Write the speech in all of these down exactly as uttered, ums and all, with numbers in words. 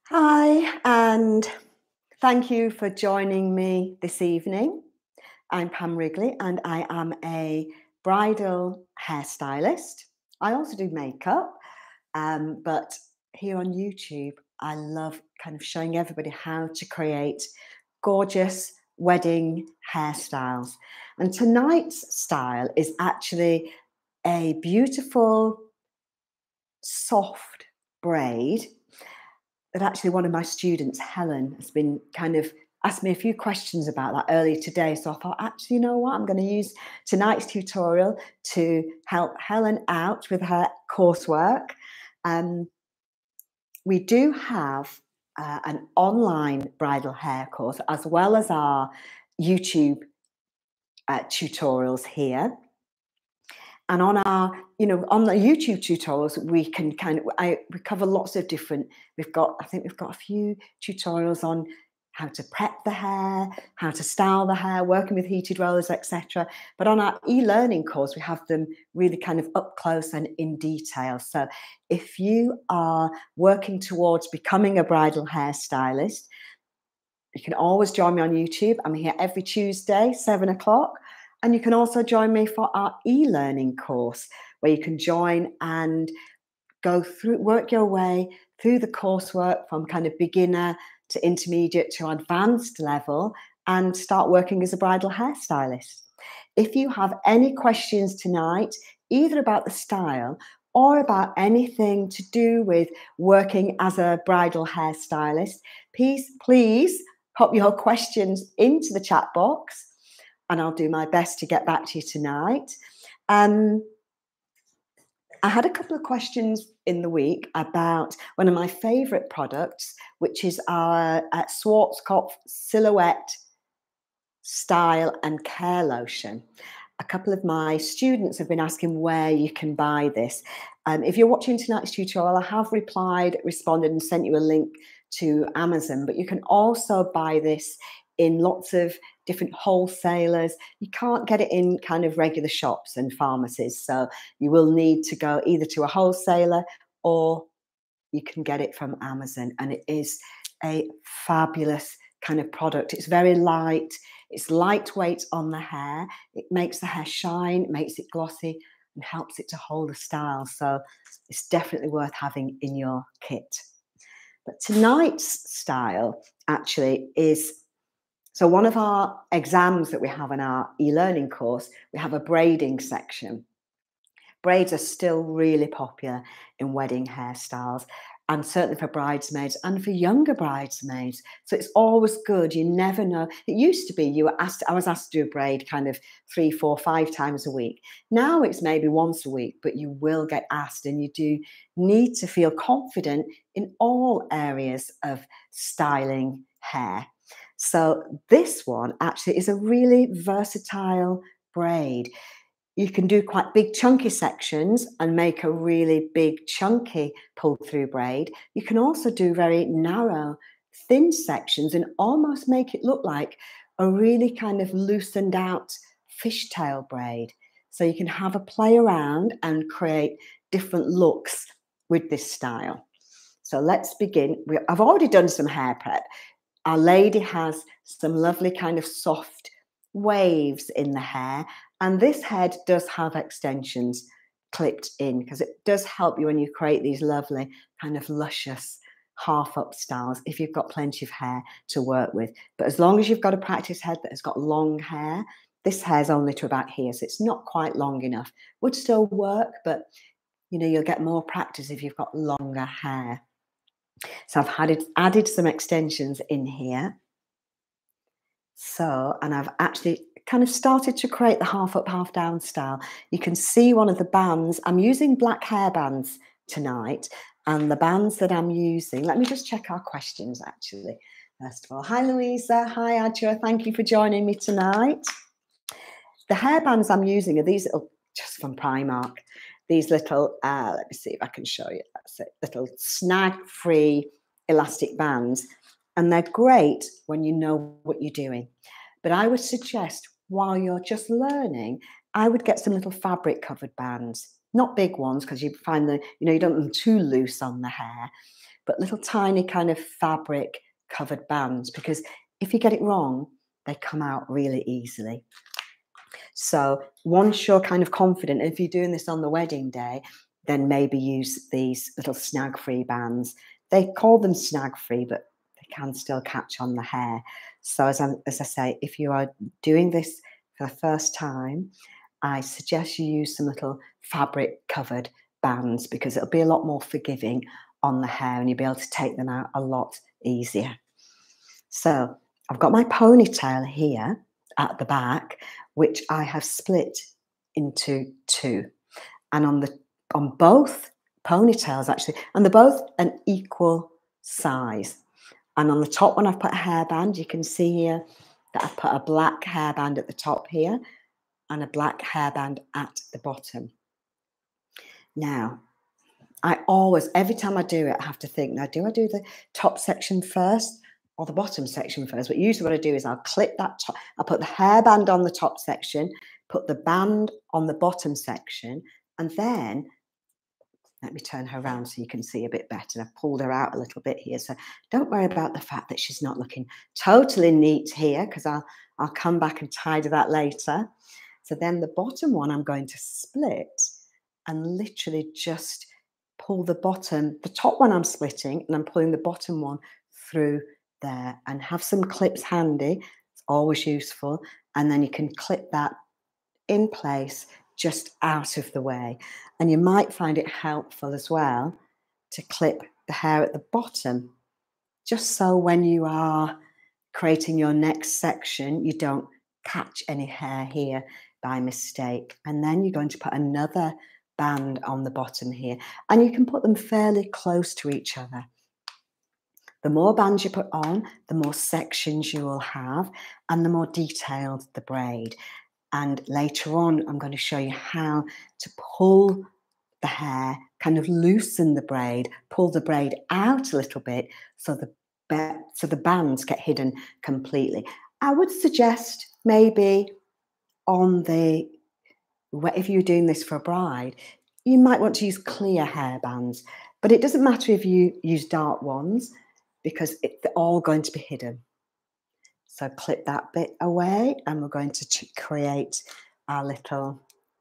Hi, and thank you for joining me this evening. I'm Pam Wrigley, and I am a bridal hairstylist. I also do makeup, um, but here on YouTube, I love kind of showing everybody how to create gorgeous wedding hairstyles. And tonight's style is actually a beautiful, soft braid that actually one of my students, Helen, has been kind of asked me a few questions about that earlier today. So I thought, actually, you know what? I'm going to use tonight's tutorial to help Helen out with her coursework. Um, we do have uh, an online bridal hair course as well as our YouTube uh, tutorials here. And on our, you know, on the YouTube tutorials, we can kind of, I, we cover lots of different, we've got, I think we've got a few tutorials on how to prep the hair, how to style the hair, working with heated rollers, et cetera. But on our e-learning course, we have them really kind of up close and in detail. So if you are working towards becoming a bridal hairstylist, you can always join me on YouTube. I'm here every Tuesday, seven o'clock. And you can also join me for our e-learning course, where you can join and go through, work your way through the coursework from kind of beginner to intermediate to advanced level and start working as a bridal hairstylist. If you have any questions tonight, either about the style or about anything to do with working as a bridal hairstylist, please, please pop your questions into the chat box, and I'll do my best to get back to you tonight. Um, I had a couple of questions in the week about one of my favourite products, which is our uh, Schwarzkopf Silhouette Style and Care Lotion. A couple of my students have been asking where you can buy this. Um, if you're watching tonight's tutorial, I have replied, responded, and sent you a link to Amazon, but you can also buy this in lots of different wholesalers. You can't get it in kind of regular shops and pharmacies, so you will need to go either to a wholesaler or you can get it from Amazon, and it is a fabulous kind of product. It's very light, it's lightweight on the hair, it makes the hair shine, it makes it glossy and helps it to hold a style, so it's definitely worth having in your kit. But tonight's style actually is, so one of our exams that we have in our e-learning course, we have a braiding section. Braids are still really popular in wedding hairstyles, and certainly for bridesmaids and for younger bridesmaids. So it's always good. You never know. It used to be you were asked, I was asked to do a braid kind of three, four, five times a week. Now it's maybe once a week, but you will get asked, and you do need to feel confident in all areas of styling hair. So this one actually is a really versatile braid. You can do quite big chunky sections and make a really big chunky pull through braid. You can also do very narrow, thin sections and almost make it look like a really kind of loosened out fishtail braid. So you can have a play around and create different looks with this style. So let's begin. We, I've already done some hair prep. Our lady has some lovely kind of soft waves in the hair, and this head does have extensions clipped in because it does help you when you create these lovely kind of luscious half up styles if you've got plenty of hair to work with. But as long as you've got a practice head that has got long hair, this hair's only to about here, so it's not quite long enough. Would still work, but you know, you'll get more practice if you've got longer hair. So I've added, added some extensions in here. So, and I've actually kind of started to create the half up, half down style. You can see one of the bands. I'm using black hair bands tonight, and the bands that I'm using, let me just check our questions actually. First of all, hi Louisa, hi Adja, thank you for joining me tonight. The hair bands I'm using are these little, just from Primark, these little, uh, let me see if I can show you, that's it, little snag-free elastic bands. And they're great when you know what you're doing. But I would suggest while you're just learning, I would get some little fabric covered bands, not big ones, because you find that, you know, you don't want them too loose on the hair. but little tiny kind of fabric covered bands, because if you get it wrong, they come out really easily. So once you're kind of confident, if you're doing this on the wedding day, then maybe use these little snag-free bands. They call them snag-free, but they can still catch on the hair. So as I, as I say, if you are doing this for the first time, I suggest you use some little fabric-covered bands, because it'll be a lot more forgiving on the hair and you'll be able to take them out a lot easier. So I've got my ponytail here at the back, which I have split into two. And on the on both ponytails, actually, and they're both an equal size. And on the top one, I've put a hairband. You can see here that I've put a black hairband at the top here and a black hairband at the bottom. Now, I always, every time I do it, I have to think, now, do I do the top section first or the bottom section first? But usually what I do is I'll clip that top, I'll put the hairband on the top section, put the band on the bottom section, and then, let me turn her around so you can see a bit better. I've pulled her out a little bit here. So don't worry about the fact that she's not looking totally neat here, because I'll, I'll come back and tidy that later. So then the bottom one I'm going to split and literally just pull the bottom, the top one I'm splitting, and I'm pulling the bottom one through there, and have some clips handy. It's always useful. And then you can clip that in place just out of the way. And you might find it helpful as well to clip the hair at the bottom, just so when you are creating your next section, you don't catch any hair here by mistake. And then you're going to put another band on the bottom here, and you can put them fairly close to each other. The more bands you put on, the more sections you will have, and the more detailed the braid. And later on, I'm going to show you how to pull the hair, kind of loosen the braid, pull the braid out a little bit so the, so the bands get hidden completely. I would suggest maybe on the, if you're doing this for a bride, you might want to use clear hair bands, but it doesn't matter if you use dark ones, because it, they're all going to be hidden. So clip that bit away, and we're going to create our little,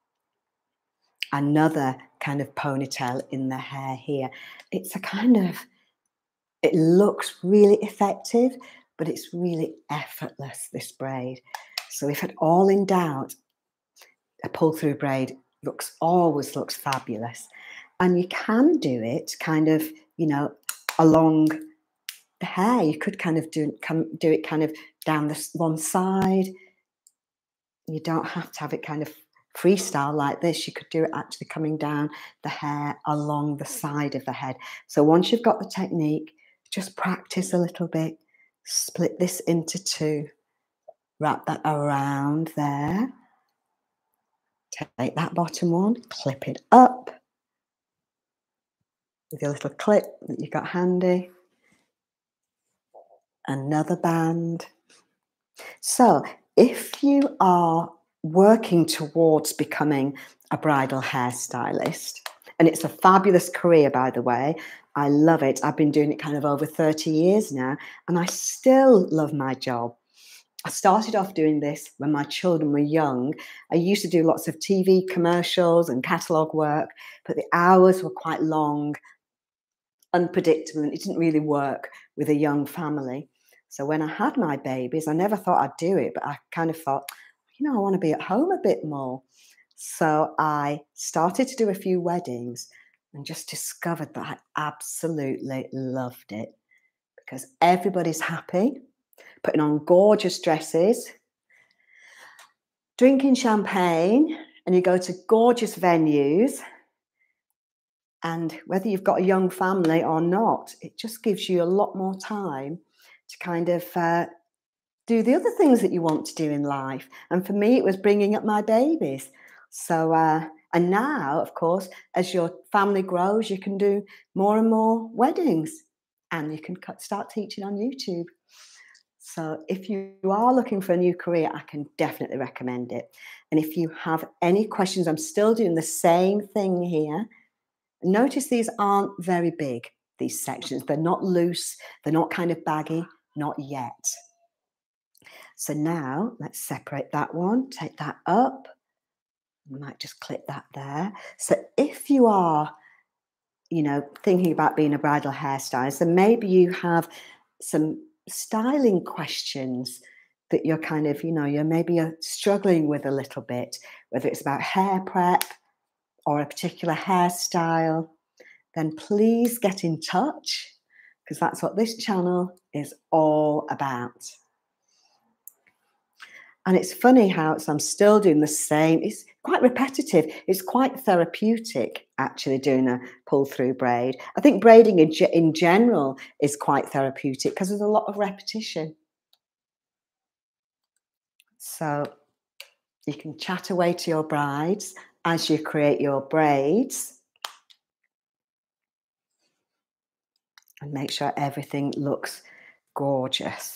another kind of ponytail in the hair here. It's a kind of, it looks really effective, but it's really effortless, this braid. So if at all in doubt, a pull through braid looks, always looks fabulous. And you can do it kind of, you know, along the hair. You could kind of do, come, do it kind of down this one side. You don't have to have it kind of freestyle like this. You could do it actually coming down the hair along the side of the head. So once you've got the technique, just practice a little bit. Split this into two. Wrap that around there. Take that bottom one, clip it up with your little clip that you've got handy. Another band. So if you are working towards becoming a bridal hairstylist, and it's a fabulous career, by the way, I love it. I've been doing it kind of over thirty years now, and I still love my job. I started off doing this when my children were young. I used to do lots of T V commercials and catalogue work, but the hours were quite long, unpredictable, and it didn't really work with a young family. So when I had my babies, I never thought I'd do it, but I kind of thought, you know, I want to be at home a bit more. So I started to do a few weddings and just discovered that I absolutely loved it, because everybody's happy, putting on gorgeous dresses, drinking champagne, and you go to gorgeous venues. And whether you've got a young family or not, it just gives you a lot more time to kind of uh, do the other things that you want to do in life. And for me, it was bringing up my babies. So, uh, and now, of course, as your family grows, you can do more and more weddings, and you can start teaching on YouTube. So if you are looking for a new career, I can definitely recommend it. And if you have any questions, I'm still doing the same thing here. Notice these aren't very big. these sections. They're not loose, they're not kind of baggy, not yet. So now let's separate that one, take that up. We might just clip that there. So if you are, you know, thinking about being a bridal hairstylist, then maybe you have some styling questions that you're kind of, you know, you're maybe you're struggling with a little bit, whether it's about hair prep or a particular hairstyle, then please get in touch, because that's what this channel is all about. And it's funny how it's, I'm still doing the same. It's quite repetitive. It's quite therapeutic, actually, doing a pull-through braid. I think braiding in, ge in general is quite therapeutic because there's a lot of repetition. So you can chat away to your brides as you create your braids and make sure everything looks gorgeous.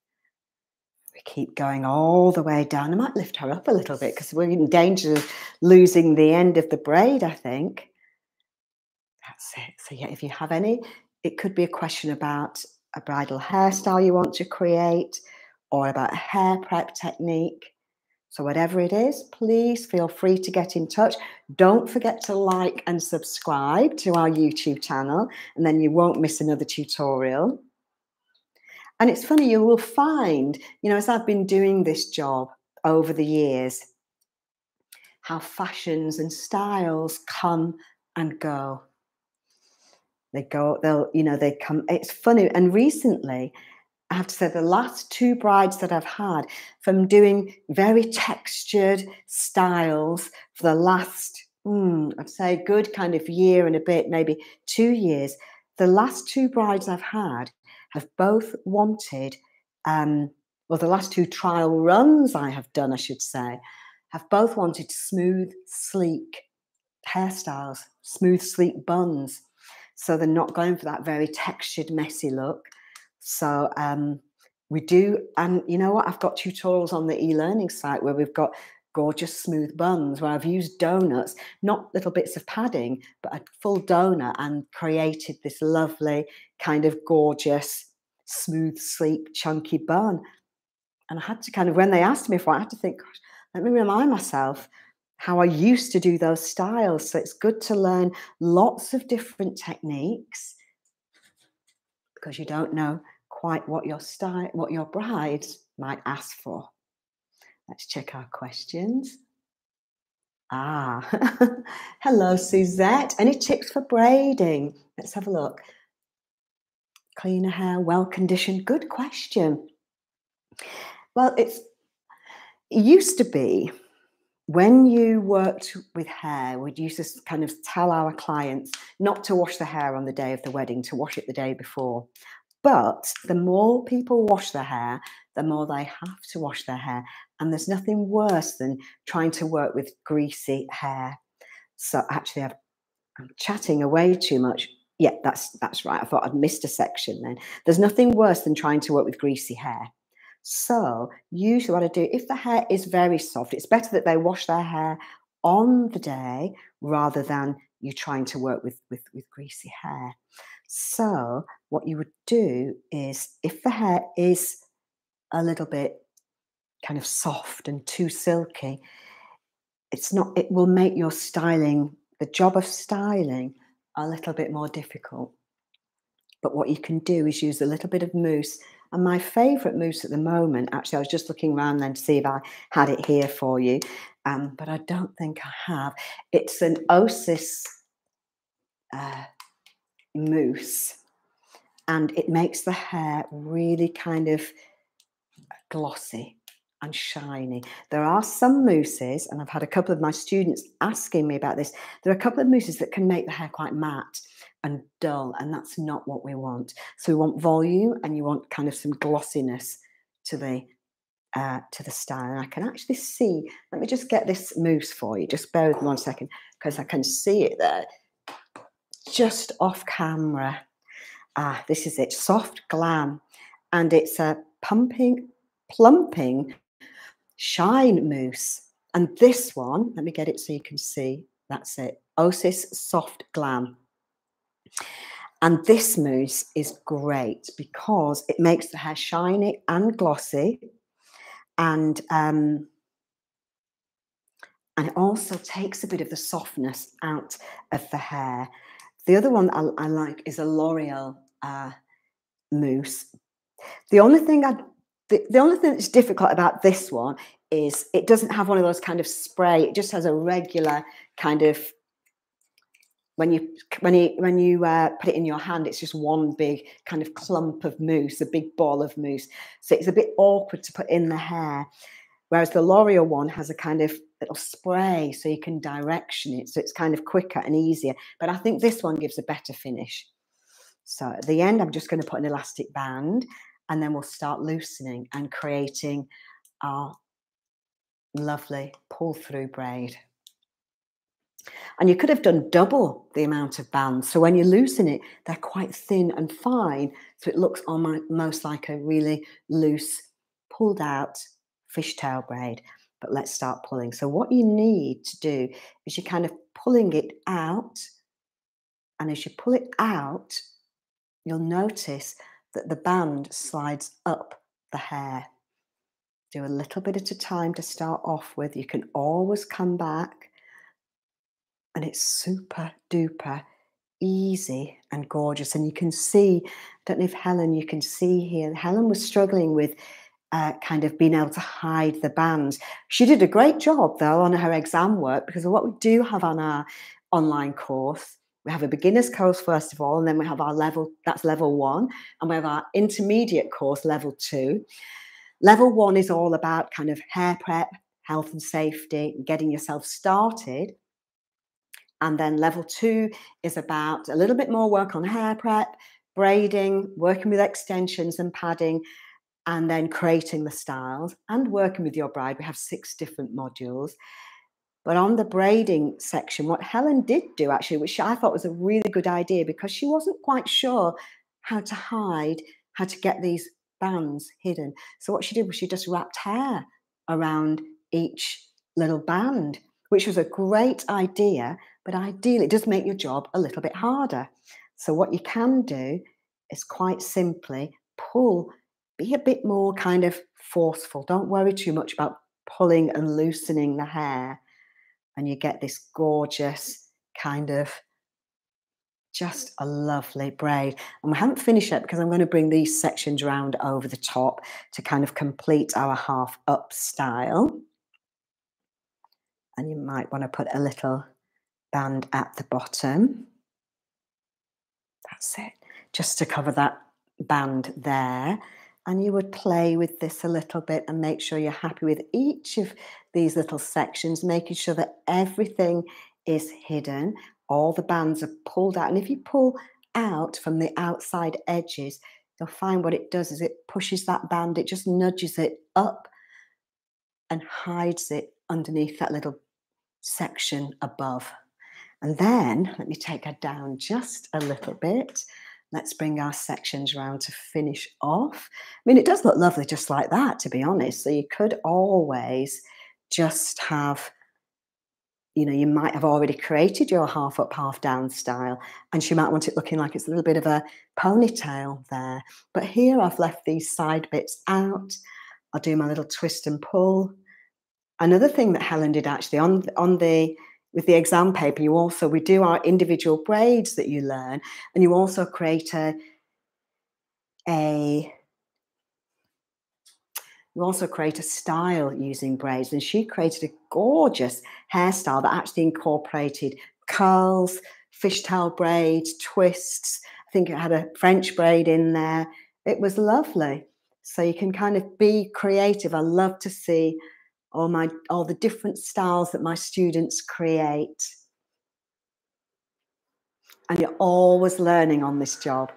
We keep going all the way down. I might lift her up a little bit because we're in danger of losing the end of the braid, I think. That's it. So yeah, if you have any, it could be a question about a bridal hairstyle you want to create or about a hair prep technique. So whatever it is, please feel free to get in touch. Don't forget to like and subscribe to our YouTube channel, and then you won't miss another tutorial. And it's funny, you will find, you know, as I've been doing this job over the years, how fashions and styles come and go. They go, they'll, you know, they come, it's funny. And recently, I have to say, the last two brides that I've had from doing very textured styles for the last, mm, I'd say, good kind of year and a bit, maybe two years, the last two brides I've had have both wanted, um, well, the last two trial runs I have done, I should say, have both wanted smooth, sleek hairstyles, smooth, sleek buns. So they're not going for that very textured, messy look. So um, we do, and you know what? I've got tutorials on the e-learning site where we've got gorgeous smooth buns where I've used donuts, not little bits of padding, but a full donut, and created this lovely kind of gorgeous, smooth, sleek, chunky bun. And I had to kind of, when they asked me for it, I had to think, gosh, let me remind myself how I used to do those styles. So it's good to learn lots of different techniques because you don't know quite what your style, what your brides might ask for. Let's check our questions. Ah, hello, Suzette. Any tips for braiding? Let's have a look. Cleaner hair, well-conditioned. Good question. Well, it's, it used to be when you worked with hair, we'd used to kind of tell our clients not to wash the hair on the day of the wedding, to wash it the day before. But the more people wash their hair, the more they have to wash their hair. And there's nothing worse than trying to work with greasy hair. So actually, I've, I'm chatting away too much. Yeah, that's, that's right. I thought I'd missed a section then. There's nothing worse than trying to work with greasy hair. So usually what I do, if the hair is very soft, it's better that they wash their hair on the day rather than you trying to work with, with, with greasy hair. So what you would do is, if the hair is a little bit kind of soft and too silky, it's not, it will make your styling, the job of styling, a little bit more difficult. But what you can do is use a little bit of mousse. And my favourite mousse at the moment, actually, I was just looking around then to see if I had it here for you, um, but I don't think I have. It's an Osis uh, mousse, and it makes the hair really kind of glossy and shiny. There are some mousses, and I've had a couple of my students asking me about this, there are a couple of mousses that can make the hair quite matte and dull, and that's not what we want. So we want volume, and you want kind of some glossiness to the uh, to the style. And I can actually see, let me just get this mousse for you, just bear with me one second, because I can see it there just off camera. Ah, this is it, Soft Glam, and it's a pumping, plumping shine mousse. And this one, let me get it so you can see, that's it, Osis Soft Glam. And this mousse is great because it makes the hair shiny and glossy, and um, and it also takes a bit of the softness out of the hair. The other one I, I like is a L'Oreal uh, mousse. The only thing I the, the only thing that's difficult about this one is it doesn't have one of those kind of spray. It just has a regular kind of, when you when you when you uh, put it in your hand, it's just one big kind of clump of mousse, a big ball of mousse. So it's a bit awkward to put in the hair. Whereas the L'Oreal one has a kind of little spray, so you can direction it, so it's kind of quicker and easier. But I think this one gives a better finish. So at the end, I'm just going to put an elastic band, and then we'll start loosening and creating our lovely pull-through braid. And you could have done double the amount of bands. So when you loosen it, they're quite thin and fine. So it looks almost like a really loose, pulled out fishtail braid. But let's start pulling. So what you need to do is you're kind of pulling it out. And as you pull it out, you'll notice that the band slides up the hair. Do a little bit at a time to start off with. You can always come back. And it's super duper easy and gorgeous. And you can see, I don't know if Helen, you can see here, Helen was struggling with uh, kind of being able to hide the bands. She did a great job though on her exam work, because of what we do have on our online course. We have a beginner's course first of all, and then we have our level, that's level one, and we have our intermediate course, level two. Level one is all about kind of hair prep, health and safety, getting yourself started. And then level two is about a little bit more work on hair prep, braiding, working with extensions and padding, and then creating the styles and working with your bride. We have six different modules. But on the braiding section, what Helen did do actually, which I thought was a really good idea, because she wasn't quite sure how to hide, how to get these bands hidden. So what she did was she just wrapped hair around each little band, which was a great idea, but ideally it does make your job a little bit harder. So what you can do is quite simply pull, be a bit more kind of forceful. Don't worry too much about pulling and loosening the hair. And you get this gorgeous kind of just a lovely braid. And we haven't finished yet because I'm going to bring these sections round over the top to kind of complete our half up style. And you might want to put a little band at the bottom. That's it, just to cover that band there. And you would play with this a little bit and make sure you're happy with each of these little sections, making sure that everything is hidden. All the bands are pulled out. And if you pull out from the outside edges, you'll find what it does is it pushes that band, it just nudges it up and hides it underneath that little section above. And then let me take her down just a little bit. Let's bring our sections round to finish off. I mean, it does look lovely just like that, to be honest. So you could always just have, you know, you might have already created your half up, half down style, and she might want it looking like it's a little bit of a ponytail there. But here I've left these side bits out. I'll do my little twist and pull. Another thing that Helen did actually on, on the with the exam paper, you also, we do our individual braids that you learn, and you also create a, a you also create a style using braids. And she created a gorgeous hairstyle that actually incorporated curls, fishtail braids, twists. I think it had a French braid in there. It was lovely. So you can kind of be creative. I love to see all my all the different styles that my students create. And you're always learning on this job.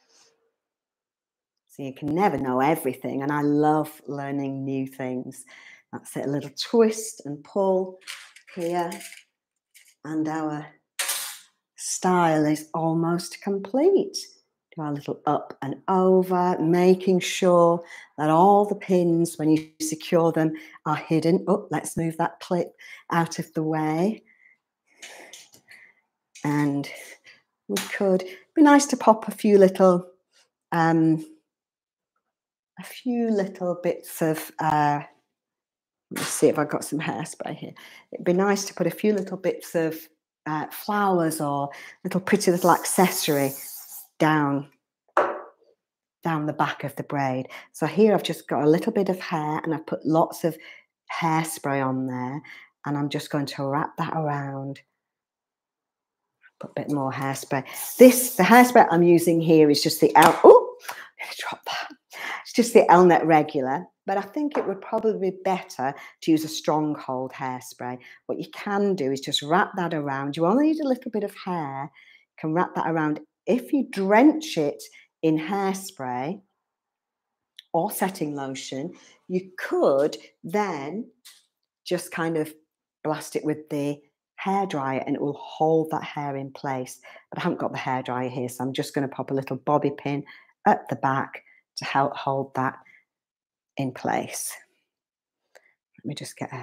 So you can never know everything. And I love learning new things. That's it, a little twist and pull here. And our style is almost complete. Do our little up and over, making sure that all the pins, when you secure them, are hidden. Oh, let's move that clip out of the way. And we could, be nice to pop a few little, um, a few little bits of, uh, let's see if I've got some hairspray here. It'd be nice to put a few little bits of uh, flowers or little pretty little accessory down, down the back of the braid. So here I've just got a little bit of hair and I've put lots of hairspray on there, and I'm just going to wrap that around. Put a bit more hairspray. This, the hairspray I'm using here is just the L, oh, I'm gonna drop that. It's just the Elnet regular, but I think it would probably be better to use a stronghold hairspray. What you can do is just wrap that around. You only need a little bit of hair. You can wrap that around. If you drench it in hairspray or setting lotion, you could then just kind of blast it with the hairdryer and it will hold that hair in place. But I haven't got the hairdryer here, so I'm just going to pop a little bobby pin at the back to help hold that in place. Let me just get a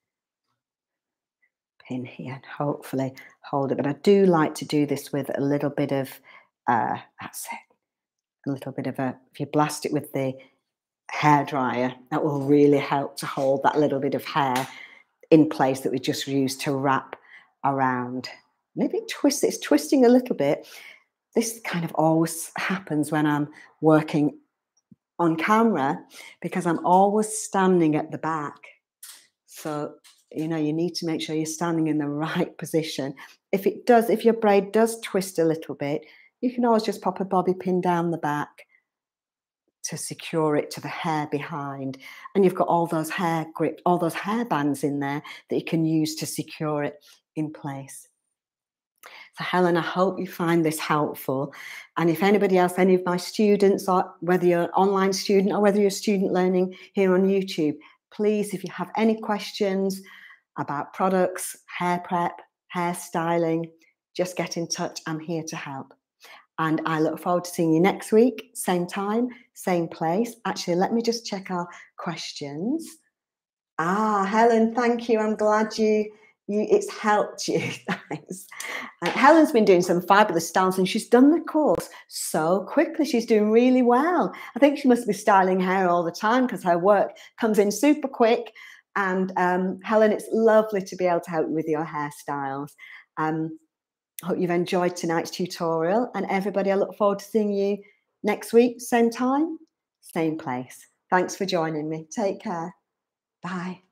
pin here and hopefully hold it. But I do like to do this with a little bit of, uh, that's it, a little bit of a, if you blast it with the hairdryer, that will really help to hold that little bit of hair in place that we just used to wrap around. Maybe twist, it's twisting a little bit. This kind of always happens when I'm working on camera because I'm always standing at the back. So, you know, you need to make sure you're standing in the right position. If it does, if your braid does twist a little bit, you can always just pop a bobby pin down the back to secure it to the hair behind. And you've got all those hair grip, all those hair bands in there that you can use to secure it in place. So Helen, I hope you find this helpful. And if anybody else, any of my students, or whether you're an online student or whether you're a student learning here on YouTube, please, if you have any questions about products, hair prep, hairstyling, just get in touch. I'm here to help. And I look forward to seeing you next week, same time, same place. Actually, let me just check our questions. Ah, Helen, thank you. I'm glad you, you it's helped you. Thanks. Uh, Helen's been doing some fabulous styles and she's done the course so quickly. She's doing really well. I think she must be styling hair all the time because her work comes in super quick. And um, Helen, it's lovely to be able to help you with your hairstyles. Um, Hope you've enjoyed tonight's tutorial, and everybody, I look forward to seeing you next week, same time, same place. Thanks for joining me. Take care. Bye.